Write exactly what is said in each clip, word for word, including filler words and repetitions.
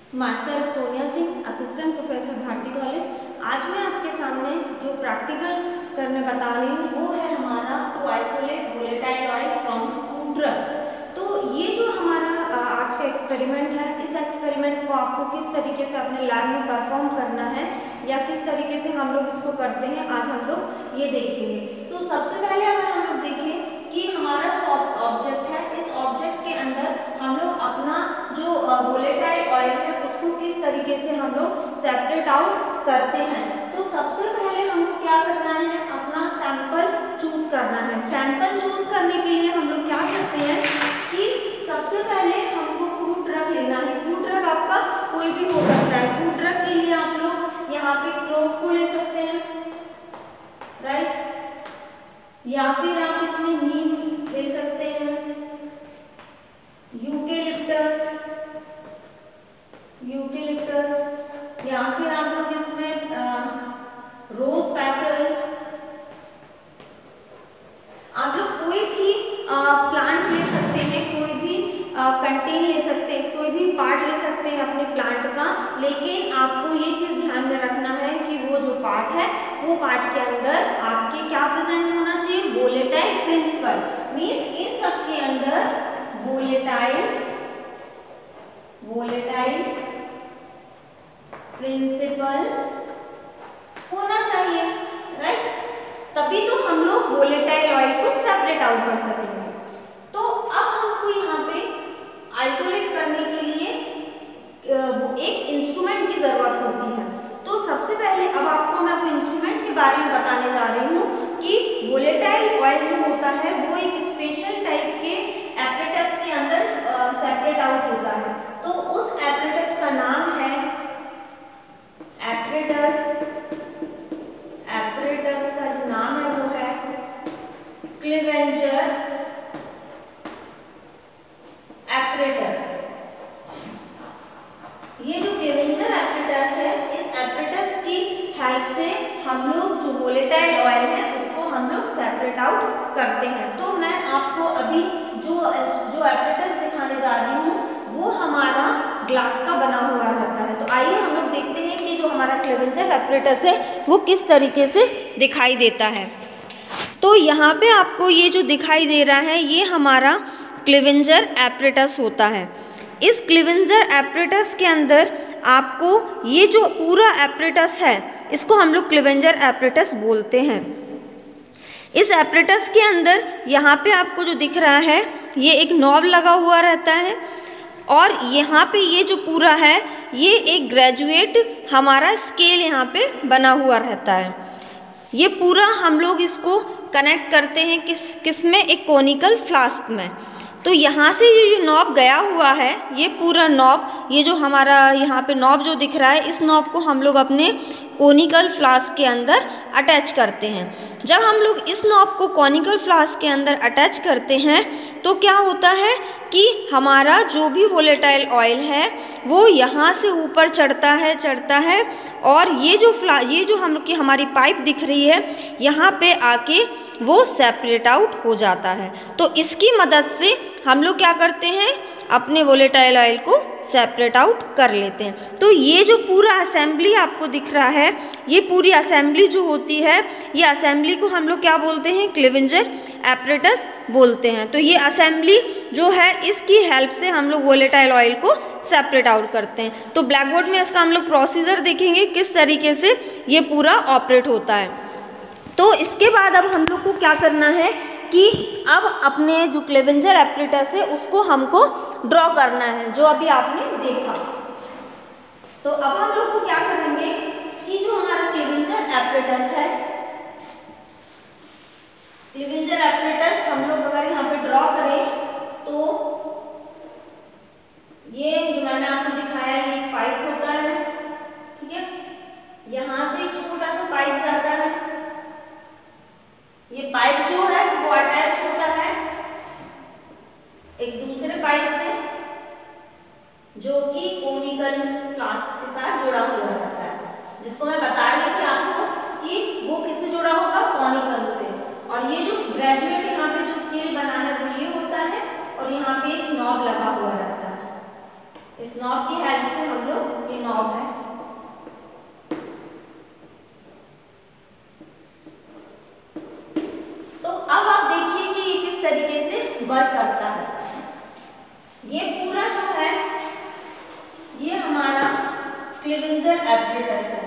Myself Sonia Singh, assistant professor Bharati college. आज मैं आपके सामने जो प्रैक्टिकल करने बता रही हूँ वो है हमारा to isolate volatile oil from crude drug. तो ये जो हमारा आज का एक्सपेरिमेंट है, इस एक्सपेरिमेंट को आपको किस तरीके से अपने लैब में परफॉर्म करना है या किस तरीके से हम लोग इसको करते हैं, आज हम लोग ये देखेंगे। तो सबसे पहले अगर हम लोग देखें कि हमारा जो ऑब्जेक्ट है, इस ऑब्जेक्ट के अंदर हम लोग अपना जो वोलेटाइल ऑयल है उसको किस तरीके से हम लोग सेपरेट आउट करते हैं। तो सबसे पहले हमको क्या करना है, अपना सैंपल चूज करना है। सैंपल चूज करने के लिए हम लोग क्या करते हैं कि सबसे पहले हमको क्रूड ड्रग लेना है। क्रूड ड्रग आपका कोई भी हो सकता है। क्रूड ड्रग के लिए आप लोग यहाँ पे क्लोव को ले सकते हैं, राइट, या फिर आप इसमें नीम ले सकते हैं, यूकेलिप्टस यूकेलिप्टस या फिर आप लोग इसमें रोज पेटल, आप लोग कोई भी प्लांट ले सकते हैं, कोई भी कंटेन ले सकते हैं, कोई भी पार्ट ले सकते हैं अपने प्लांट का। लेकिन आपको ये चीज ध्यान में रखना है कि वो जो पार्ट है वो पार्ट के अंदर आपके क्या प्रेजेंट होना चाहिए, वोलेटाइल प्रिंसिपल। मीन्स इन सब के अंदर वोलेटाइल वोलेटाइल प्रिंसिपल होना चाहिए, राइट। तभी तो हम लोग वोलेटाइल ऑयल को सेपरेट आउट कर सकेंगे। तो अब हमको यहाँ पे आइसोलेट करने के लिए वो एक इंस्ट्रूमेंट की जरूरत होती है। तो सबसे पहले अब आपको मैं वो इंस्ट्रूमेंट के बारे में बताने जा रही हूँ कि वोलेटाइल ऑयल जो होता है वो एक स्पेशल टाइप के एपरेटस के अंदर सेपरेट आउट होता है। तो उस एपरेटस का नाम है एपरेटस एपरेटस का जो नाम है वो है क्लीवेंजर एपरेटस। ये जो क्लीवेंजर एपरेटस है, इस एपरेटस की हेल्प से हम लोग जो वोलेटाइल ऑयल है उसको हम लोग सेपरेट आउट करते हैं। तो मैं आपको अभी जो जो एपरेटस दिखाने जा रही हूँ वो हमारा ग्लास का बना हुआ रहता है। तो आइए हम लोग देखते हैं कि जो हमारा क्लीवेंजर एपरेटस है वो किस तरीके से दिखाई देता है। तो यहाँ पे आपको ये जो दिखाई दे रहा है ये हमारा क्लीवेंजर एपरेटस होता है। इस क्लीवेंजर एपरेटस के अंदर आपको ये जो पूरा एपरेटस है इसको हम लोग क्लीवेंजर एपरेटस बोलते हैं। इस एपरेटस के अंदर यहाँ पे आपको जो दिख रहा है ये एक नॉब लगा हुआ रहता है और यहाँ पे ये जो पूरा है ये एक ग्रेजुएट हमारा स्केल यहाँ पे बना हुआ रहता है। ये पूरा हम लोग इसको कनेक्ट करते हैं किस किस में, एक कोनिकल फ्लास्क में। तो यहाँ से ये जो नॉब गया हुआ है ये पूरा नॉब, ये जो हमारा यहाँ पे नॉब जो दिख रहा है इस नॉब को हम लोग अपने कोनिकल फ्लास्क के अंदर अटैच करते हैं। जब हम लोग इस नॉब को कोनिकल फ्लास्क के अंदर अटैच करते हैं तो क्या होता है कि हमारा जो भी वोलेटाइल ऑयल है वो यहाँ से ऊपर चढ़ता है चढ़ता है और ये जो फ्ला ये जो हम की हमारी पाइप दिख रही है यहाँ पे आके वो सेपरेट आउट हो जाता है। तो इसकी मदद से हम लोग क्या करते हैं, अपने वोलेटाइल ऑयल को सेपरेट आउट कर लेते हैं। तो ये जो पूरा असेंबली आपको दिख रहा है, ये पूरी असेंबली जो होती है, ये असेंबली को हम लोग क्या बोलते हैं, क्लीवेंजर एपरेटस बोलते हैं। तो ये असेंबली जो है इसकी हेल्प से हम लोग वोलेटाइल ऑयल को सेपरेट आउट करते हैं। तो ब्लैक बोर्ड में इसका हम लोग प्रोसीजर देखेंगे किस तरीके से ये पूरा ऑपरेट होता है। तो इसके बाद अब हम लोग को क्या करना है कि अब अपने जो क्लीवेंजर एपरेटस है उसको हमको ड्रॉ करना है, जो अभी आपने देखा। तो अब हम लोग को क्या करेंगे कि जो हमारा क्लीवेंजर एपरेटस है, क्लीवेंजर एपरेटस हम लोग अगर यहाँ पे ड्रॉ करें तो ये जो मैंने आपको दिखाया ये एक पाइप होता है, ठीक है। यहाँ से एक छोटा सा पाइप जाता है, ये पाइप जो है वो अटैच होता है एक दूसरे पाइप से जो कि कोनिकल फ्लास्क के साथ जुड़ा हुआ रहता है, जिसको मैं बता रही थी आपको कि वो किससे जुड़ा होगा, कोनिकल से। और ये जो ग्रेजुएट यहाँ पे जो स्केल बना है वो ये होता है और यहाँ पे एक नॉब लगा हुआ रहता है। इस नॉब की हेल्प से हम लोग, ये नॉब है, तो अब आप देखिए कि ये किस तरीके से वर्क करता है। ये पूरा जो है ये हमारा क्लीवेंजर एपरेटस है।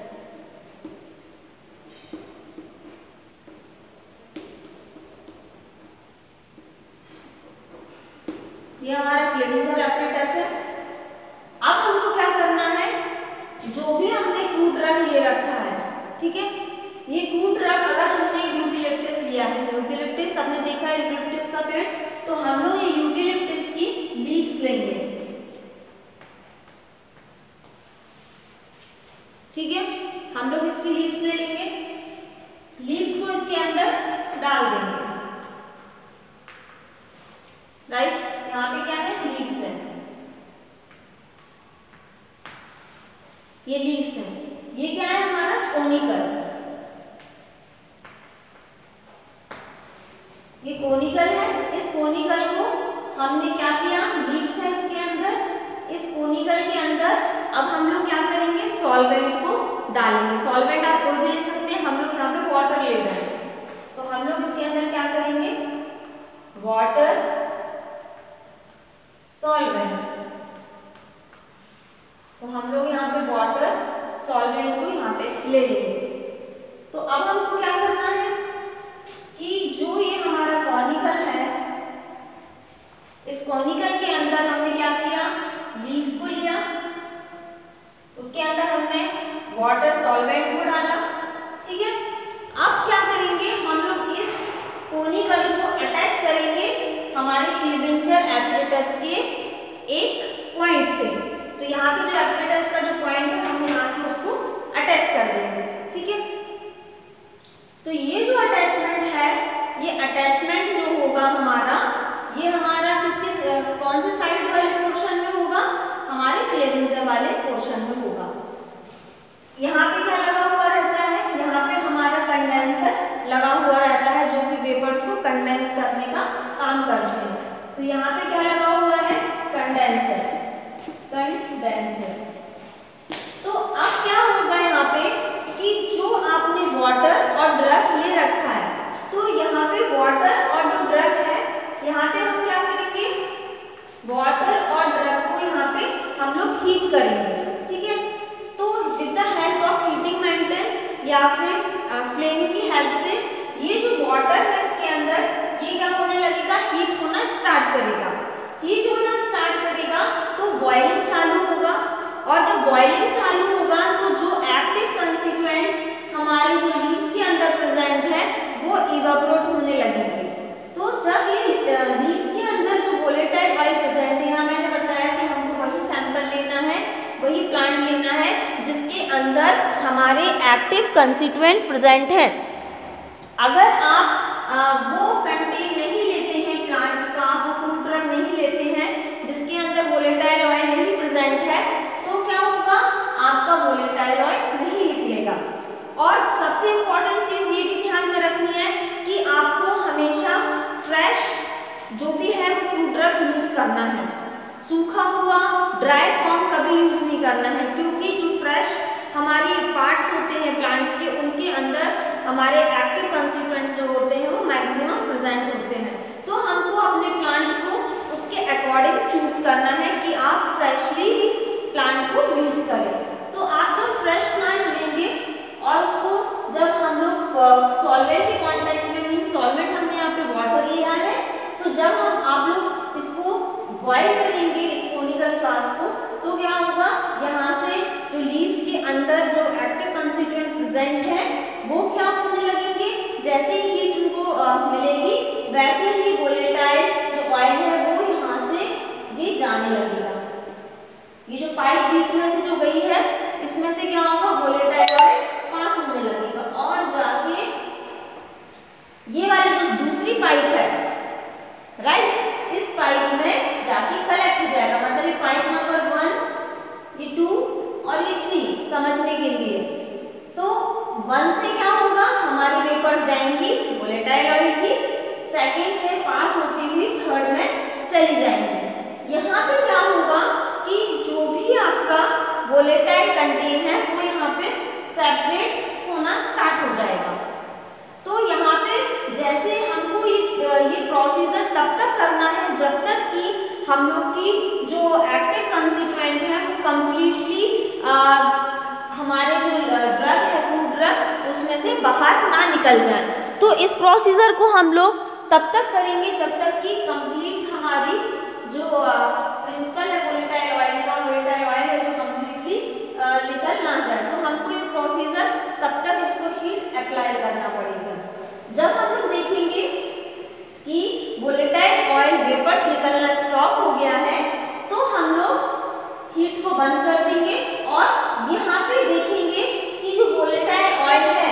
ये हमारा क्लीवेंजर एपरेटस है। अब हमको क्या करना है, जो भी हमने क्रूड ड्रग ले रखा है, ठीक है, ये क्रूड ड्रग अगर हमने यूकेलिप्टस लिया है, यूकेलिप्टस आपने देखा है यूकेलिप्टस का पेड़, तो हम लोग ये यूकेलिप्टस की लीव्स लेंगे, ठीक है, हम लोग इसकी लीव्स ले लेंगे, लीव्स को इसके अंदर डाल देंगे, राइट। यहाँ पे क्या है, लीव्स है, ये लीव्स है, ये क्या है हमारा कोनिकल, ये कोनिकल है। इस कोनिकल को हमने क्या किया, लीव्स है इसके अंदर, इस कोनिकल के अंदर अब हम लोग क्या करेंगे, सॉल्वेंट को डालेंगे। सॉल्वेंट आप कोई भी ले सकते हैं, हम लोग यहाँ पे वाटर ले रहे हैं, तो हम लोग इसके अंदर क्या करेंगे, वाटर सॉल्वेंट, तो हम लोग यहाँ पे वाटर सॉल्वेंट को यहाँ पे ले लेंगे। तो अब हमको क्या करना है कि जो ये हमारा कॉनिकल है, इस कॉनिकल के अंदर हमने क्या किया, लीव्स को लिया, उसके अंदर हमने वाटर सॉल्वेंट को डाला, ठीक है। अब क्या करेंगे, हम लोग इस कोनिकल को अटैच करेंगे हमारे क्लीवेंजर एपरेटस के एक पॉइंट से। तो यहाँ पे जो एपरेटस का जो पॉइंट है, हम यहाँ से उसको अटैच कर देंगे, ठीक है। तो ये जो अटैचमेंट है, ये अटैचमेंट जो होगा हमारा, ये हमारा किसके, कौन से साइड वाले पोर्शन में होगा, हमारे क्लीवेंजर वाले पोर्शन में होगा। यहाँ पे क्या लगा हुआ रहता है, यहाँ पे हमारा कंडेंसर लगा हुआ रहता है, जो कि वेपर्स को कंडेंस करने का काम करते हैं। तो यहाँ पे क्या लगा हुआ है, कंडेंसर, कंडेंसर। तो अब क्या होगा यहाँ पे कि जो आपने वाटर और ड्रग ले रखा है, तो यहाँ पे वाटर और जो ड्रग है, यहाँ पे हम क्या करेंगे, वाटर और ड्रग को यहाँ पे हम लोग हीट करेंगे, ठीक है। तो with the help of heating mantle या फिर फ्लेम की हेल्प से ये जो वाटर है इसके अंदर, ये क्या होने लगेगा, हीट होना स्टार्ट करेगा। हीट होना स्टार्ट करेगा तो बॉइलिंग चालू होगा, और जब बॉइलिंग चालू होगा तो जो एक्टिव कंस्टिट्यूएंट्स हमारी जो लीव्स के अंदर प्रेजेंट है, वो इवेपोरेट होने लगेंगे। तो जब ये लीव्स के अंदर जो वोलेटाइल ऑयल प्रेजेंट है, यहाँ मैंने बताया कि हमको वही सैंपल लेना है, वही प्लांट लेना है जिसके अंदर हमारे एक्टिव कंस्टिट्यूएंट प्रेजेंट है। अगर आप आ, वो कंटेन नहीं लेते हैं प्लांट्स का, वो क्रूड ड्रग नहीं लेते हैं जिसके अंदर वोलेटाइल ऑयल नहीं प्रेजेंट है, तो क्या होगा, आपका वोलेटाइल ऑयल नहीं निकलेगा। और सबसे इम्पोर्टेंट चीज ये भी ध्यान में रखनी है कि आपको हमेशा फ्रेश जो भी है वो क्रूड ड्रग यूज करना है, सूखा हुआ ड्राई फॉर्म कभी यूज नहीं करना है, क्योंकि जो फ्रेश हमारी पार्ट्स होते हैं प्लांट्स के, उनके अंदर हमारे एक्टिव कंस्टिट्यूएंट्स जो होते हैं वो मैक्सिमम प्रेजेंट होते हैं। तो हमको अपने प्लांट को उसके अकॉर्डिंग चूज करना है कि आप फ्रेशली प्लांट को यूज करें। तो आप जब फ्रेश प्लांट लेंगे और उसको जब हम लोग सॉल्वेंट के कॉन्टैक्ट में, मीन सॉल्वेंट हमने यहाँ पे वाटर लिया है, तो जब हम आप लोग इसको बॉयल करेंगे इस कोनिकल फ्लास्क को, तो क्या होगा, यहाँ से जो लीव्स के अंदर जो एक्टिव कंस्टिट्यूएंट प्रेजेंट है वो क्या होने लगेंगे, जैसे ही हीट उनको मिलेगी वैसे ही वोलेटाइल जो ऑयल है वो यहाँ से ये जाने लगेगा। ये जो पाइप बीच में से जो गई है, इसमें से क्या होगा, वोलेटाइल ऑयल पास होने लगेगा और जाके ये वाली जो दूसरी पाइप है, राइट, इस पाइप में जाके कलेक्ट हो जाएगा। मतलब ये पाइप नंबर वन, ये टू और ये थ्री समझने के लिए। तो वन से क्या होगा, हमारी वेपर्स जाएंगी वोलेटाइल ऑयल की, सेकंड से पास होती हुई थर्ड में चली जाएंगी। यहाँ पे क्या होगा कि वोलेटाइल कंटेन है वो यहाँ पे सेपरेट होना स्टार्ट हो जाएगा। तो यहाँ पे जैसे हमको ये ये प्रोसीजर तब तक करना है जब तक कि हम लोग की जो एक्टिव कंस्टिट्यूएंट है वो कम्प्लीटली हमारे जो ड्रग है फूड ड्रग उसमें से बाहर ना निकल जाए। तो इस प्रोसीजर को हम लोग तब तक करेंगे जब तक कि कंप्लीट हमारी जो प्रिंसिपल है वोलेटाइल ऑयल का वोलेटाइल ऑयल है जो कम्प्लीटली निकल ना जाए। तो हमको ये प्रोसीजर तब तक इसको हीट अप्लाई करना पड़ेगा। जब हम लोग देखेंगे कि वोलेटाइल ऑयल वेपर्स निकलना स्टॉप हो गया है तो हम लोग हीट को बंद कर देंगे और यहाँ पे देखेंगे कि जो वोलेटाइल ऑयल है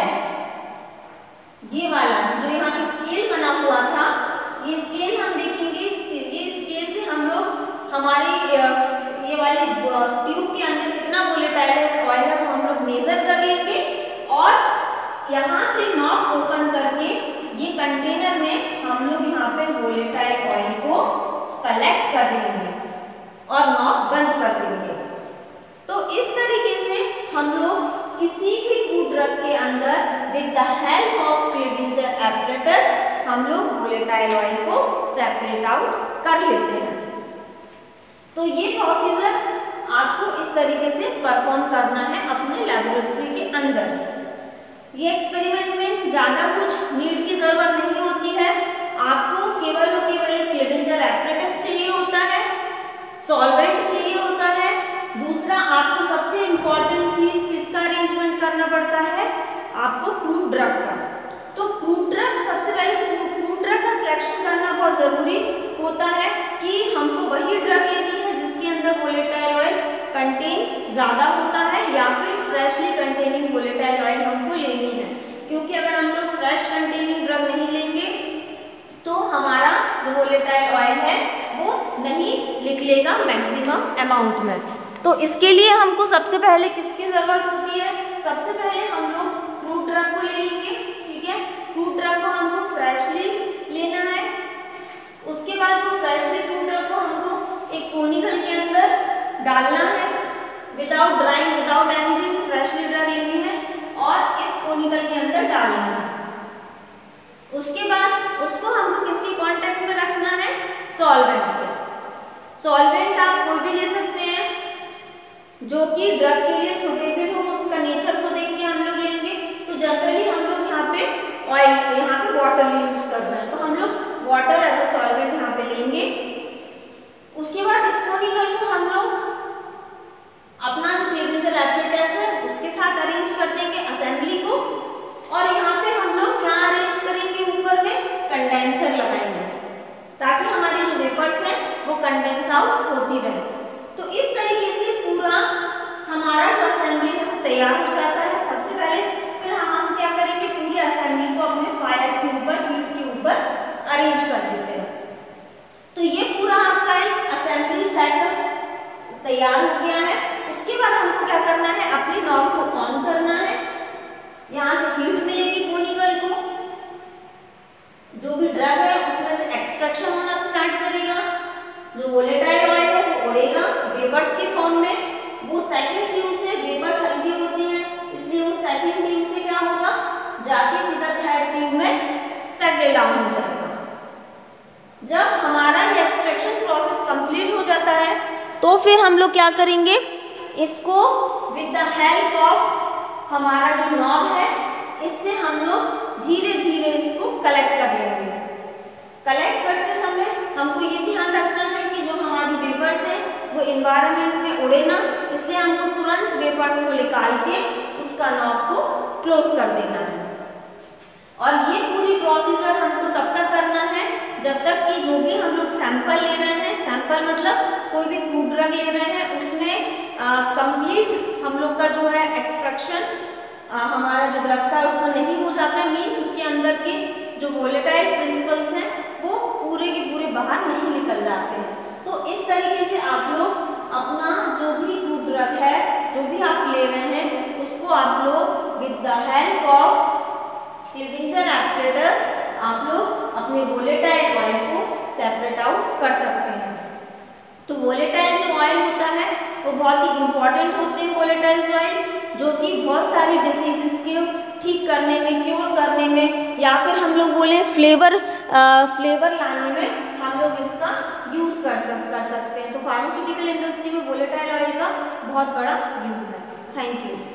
ये वाला जो यहाँ पे स्केल बना हुआ था, ये स्केल हम देखेंगे, ये स्केल से हम लोग हमारे ये वाले ट्यूब के अंदर कितना वोलेटाइल ऑयल है वो हम लोग मेजर कर लेंगे और यहाँ से नॉब ओपन करके ये कंटेनर में हम लोग यहाँ पे वोलेटाइल ऑयल को कलेक्ट कर लेंगे और नॉब बंद कर देंगे। तो इस तरीके से हम लोग किसी भी फूड ड्रग के अंदर with the help of Clevenger apparatus हम लोग वोलेटाइल ऑयल को सेपरेट आउट कर लेते हैं। तो ये प्रोसीजर आपको इस तरीके से परफॉर्म करना है अपने लेबोरेटरी के अंदर। ये एक्सपेरिमेंट में ज़्यादा कुछ नीड की ज़रूरत नहीं होती है, आपको केवल और केवल एक क्लीवेंजर एपरेटस चाहिए होता है, सॉल्वेंट चाहिए होता है। दूसरा आपको सबसे इम्पॉर्टेंट चीज किसका अरेंजमेंट करना पड़ता है, आपको क्रूड ड्रग का। तो क्रूड ड्रग सबसे पहले क्रूड ड्रग का सिलेक्शन करना बहुत ज़रूरी होता है कि हमको वही ड्रग लेनी है जिसके अंदर वोलेटाइल ऑयल कंटेन ज़्यादा होता है या फिर फ्रेशली कंटेनिंग वोलेटाइल ऑयल हमको लेनी है। क्योंकि अगर हम लोग फ्रेश कंटेनिंग ड्रग नहीं लेंगे तो हमारा जो वोलेटाइल ऑयल है वो नहीं निकलेगा मैक्सिमम अमाउंट में। तो इसके लिए हमको सबसे पहले किसकी ज़रूरत होती है, सबसे पहले हम लोग क्रूड ड्रग को ले लेंगे। ठीक है, क्रूड ड्रग को हमको फ्रेशली लेना है। उसके बाद वो फ्रेशली क्रूड ड्रग को हमको एक कोनिकल के अंदर डालना है without drying without anything. Freshly drug लेनी है और इस कोनिकल के अंदर डालना है। उसके बाद उसको हमको किसके कांटेक्ट में रखना है, सॉल्वेंट के। सॉल्वेंट आप कोई भी ले सकते हैं जो कि ड्रग के लिए सुटेबल हो, उसका नेचर को देख के हम लोग लेंगे। तो जनरली हम लोग यहाँ पे ऑयल यहाँ पे वाटर यूज कर रहे हैं तो हम लोग वाटर एज अ सॉल्वेंट यहाँ पे लेंगे। उसके बाद इस कोनिकल को हम लोग अपना जो क्लीवेंजर एपरेटस है उसके साथ अरेंज कर देंगे असेंबली को, और यहाँ पे हम लोग क्या अरेंज करेंगे, ऊपर में कंडेंसर लगाएंगे ताकि हमारी जो वेपर्स है वो कंडेंस आउट होती रहे। तो इस तरीके से पूरा हमारा जो असेंबली है वो तैयार हो जाता है। सबसे पहले फिर हम क्या करेंगे, पूरी असेंबली को अपने फायर के ऊपर हीट के ऊपर अरेंज कर देते हैं। तो ये पूरा आपका एक असेंबली सेट तैयार हो गया है। उसके बाद हमको क्या करना है, अपनी नॉब को ऑन करना है। यहाँ से हीट मिलेगी कोनिकल को, जो भी ड्रग है उसमें से एक्सट्रैक्शन होना स्टार्ट करेगा। जो वोलेटाइल ऑयल है वो उड़ेगा वेपर्स के फॉर्म में। वो सेकंड ट्यूब से वेपर्स हल्की होती हैं इसलिए वो सेकंड ट्यूब से क्या होगा, जाके सीधा थर्ड ट्यूब में सेटल डाउन हो जाएगा। जब हमारा ये एक्सट्रैक्शन प्रोसेस कंप्लीट हो जाता है तो फिर हम लोग क्या करेंगे, इसको विद द हेल्प ऑफ हमारा जो नॉब है इससे हम लोग धीरे धीरे इसको कलेक्ट कर लेंगे। कलेक्ट करते समय हमको ये ध्यान रखना है कि जो हमारी वेपर्स है वो इन्वायरमेंट में उड़े ना, इसलिए हमको तुरंत वेपर्स को निकाल के उसका नॉब को क्लोज कर देना है। और ये पूरी प्रोसीजर हमको तब तक करना है जब तक कि जो भी हम लोग सैंपल ले रहे हैं, सैंपल मतलब कोई भी फूड ड्रग ले रहे हैं उसमें कंप्लीट हम लोग का जो है एक्सट्रैक्शन हमारा जो ड्रग का उसमें नहीं हो जाता, मीन्स उसके अंदर के जो वोलेटाइल प्रिंसिपल्स हैं वो पूरे के पूरे बाहर नहीं निकल जाते हैं। तो इस तरीके से आप लोग अपना जो भी फूड ड्रग है जो भी आप ले रहे हैं उसको आप लोग with the help of Clevenger apparatus आप लोग अपने वोलेटाइल ऑयल को सेपरेट आउट कर सकते हैं। तो वोलेटाइल जो ऑयल होता है वो बहुत ही इम्पॉर्टेंट होते हैं वोलेटाइल ऑयल, जो कि बहुत सारी डिसीजेस के ठीक करने में, क्योर करने में, या फिर हम लोग बोले फ्लेवर फ्लेवर लाने में हम लोग इसका यूज़ कर कर सकते हैं। तो फार्मास्यूटिकल इंडस्ट्री में वोलेटाइल ऑयल का बहुत बड़ा यूज़ है। Thank you.